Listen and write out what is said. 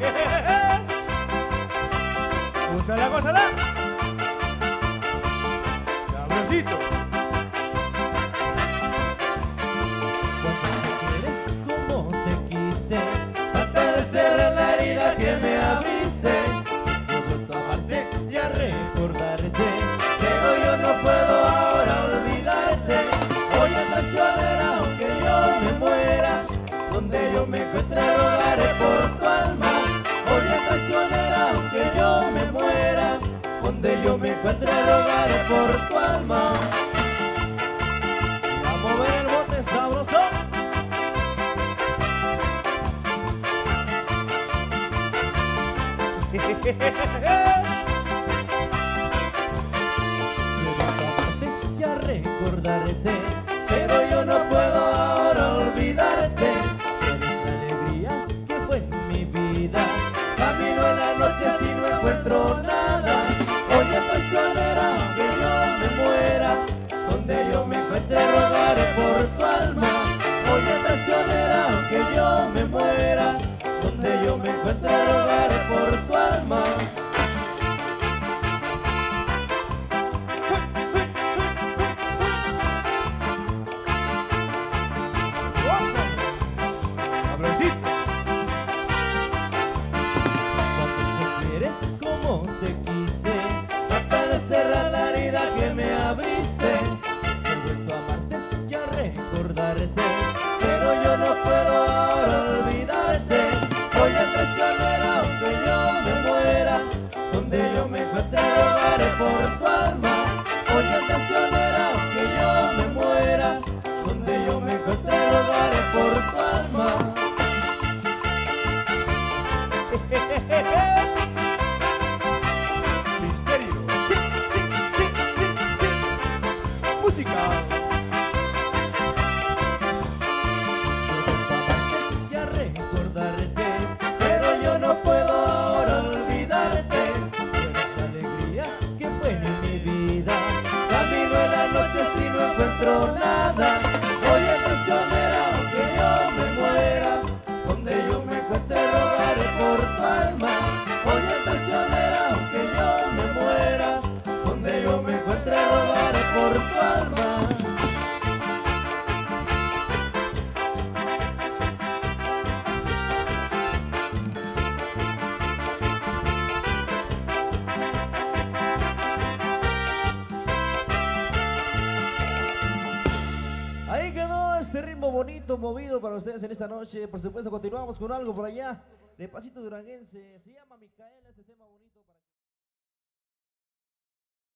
Gózala, gózala. Sabrosito. Como te quise, antes de cerrar la herida que me abriste, yo vuelto a amarte y a recordarte, pero yo no puedo ahora olvidarte. Oye, traicionera, aunque yo me muera, donde yo me encuentre rogaré por tu alma. Oye, traicionera, aunque yo me muera, donde yo me encuentre rogaré por tu alma. Y a mover el bote sabroso. Y a recordarte, pero yo no puedo ahora olvidarte. Eres la alegría que fue en mi vida. Camino en la noche si no encuentro nada. Oye, traicionera, aunque yo me muera, donde yo me encuentre rogaré por tu alma. Oye, traicionera, aunque yo me muera, donde yo me encuentre rogaré por tu alma. Sabrosito. Cuando se quiere como te quise, trata de cerrar la herida que me abriste. He vuelto a amarte y a recordarte, pero yo no puedo ahora olvidarte. Oye, traicionera, aunque yo me muera, donde yo me encuentre rogaré por tu alma. Oye, traicionera, aunque yo me muera, donde yo me encuentre rogaré por tu alma. Misterio. Sí, sí, sí, sí, sí. Música. Y a recordarte, pero yo no puedo ahora olvidarte. Eres la alegría que fue en mi vida. Camino en la noche si no encuentro nada. Oye, traicionera, aunque yo me muera, donde yo me encuentre rogaré por tu alma. Oye, traicionera, aunque yo me muera, donde yo me encuentre rogaré por tu alma. Ahí quedó este ritmo bonito, movido para ustedes en esta noche. Por supuesto, continuamos con algo por allá de Pasito Duranguense. Se llama Micaela, este tema bonito.